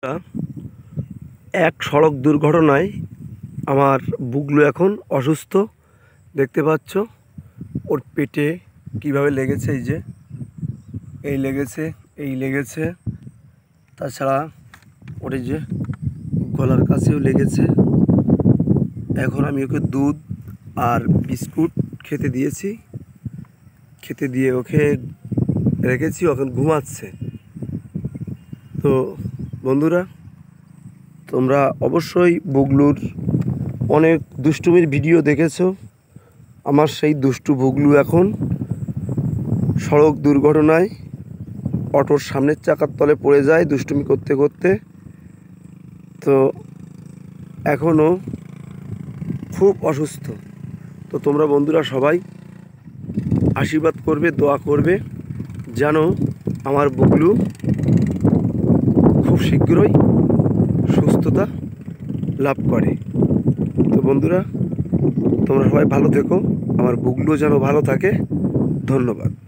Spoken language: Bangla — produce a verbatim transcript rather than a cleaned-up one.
এক সড়ক দুর্ঘটনায় আমার বুগলু এখন অসুস্থ। দেখতে পাচ্ছ ওর পেটে কিভাবে লেগেছে, এই যে এই লেগেছে, এই লেগেছে, তাছাড়া ওর এই যে গলার কাছেও লেগেছে। এখন আমি ওকে দুধ আর বিস্কুট খেতে দিয়েছি, খেতে দিয়ে ওকে রেখেছি, এখন ঘুমাচ্ছে। তো বন্ধুরা, তোমরা অবশ্যই বুগলুর অনেক দুষ্টুমির ভিডিও দেখেছো। আমার সেই দুষ্টু বুগলু এখন সড়ক দুর্ঘটনায় অটোর সামনের চাকার তলে পড়ে যায় দুষ্টুমি করতে করতে। তো এখনও খুব অসুস্থ। তো তোমরা বন্ধুরা সবাই আশীর্বাদ করবে, দোয়া করবে যেন আমার বুগলু খুব শীঘ্রই সুস্থতা লাভ করে। তো বন্ধুরা, তোমরা সবাই ভালো থেকো, আমার বুগলু যেন ভালো থাকে। ধন্যবাদ।